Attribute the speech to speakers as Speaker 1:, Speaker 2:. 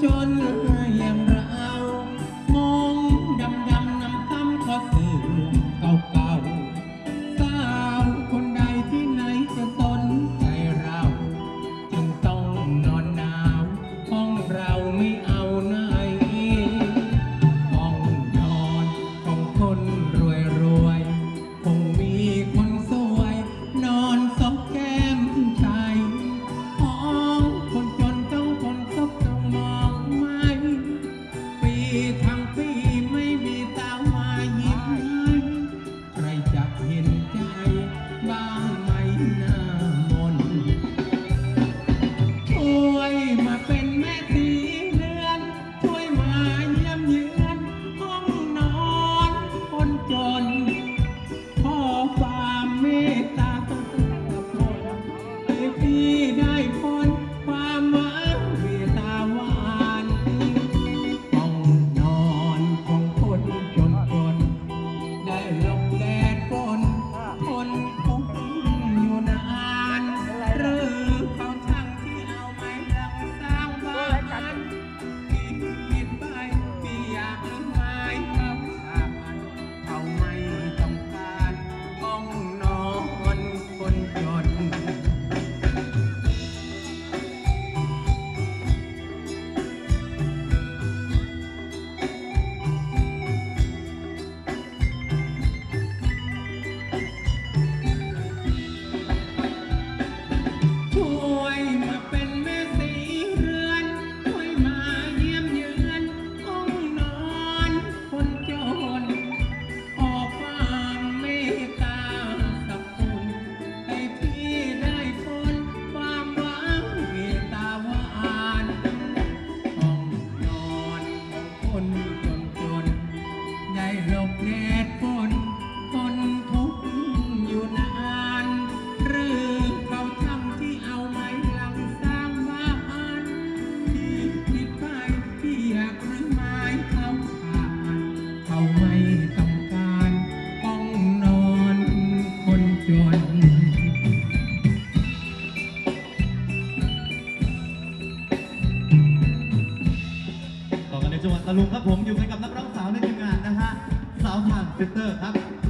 Speaker 1: จนอย่างเรามองดำนำซ้ำข้อเสื่อมเก่าๆสาวคนใดที่ไหนจะสนใจเราจึงต้องนอนหนาวห้องเราไม่เอาไหนห้องนอนของคนรวยคงมีคนสวยนอนซบแก้มชายห้องคนจนต้องคนซบต้องมองไม่ปีทั้งปีไม่มีตามายิ้มใครจะเห็นใจบ้างไหมหน้ามนช่วยมาเป็นแม่สีเรือนช่วยมาเยี่ยมเยือนห้องนอนคนจนขอความเมตตาทุกคนให้พี่ได้พ้นความหวังเมตตาหวานห้องนอนของคนจนได้หลบแดดฝนทนทุกข์อยู่นานหรือเขาช่างที่เอาไม้รังสร้างบ้านคิดไปพี่อยากให้ไม้เขาขาดเขาไม่ต้องการห้องนอนคนจน ช่วยมาเป็นแม่สีเรือนช่วยมาเยี่ยมเยือนห้องนอนคนจนขอความเมตตาสักคนให้พี่ได้พ้นความหวังเมตตาหวานห้องนอนของคนจนได้หลบแดดฝนทนทุกข์อยู่นานหรือเขาช่างที่เอาไม้ลังสร้างบ้านที่คิดไปที่อยากรื้อไม้เขาขาดเขาไม่ต้องการห้องนอนคนจน
Speaker 2: ต่อกันในจังหวัดตะลุงครับผมอยู่กันกับนักร้องสาวในทีมงานนะฮะสาวทางเซ็นเตอร์ครับ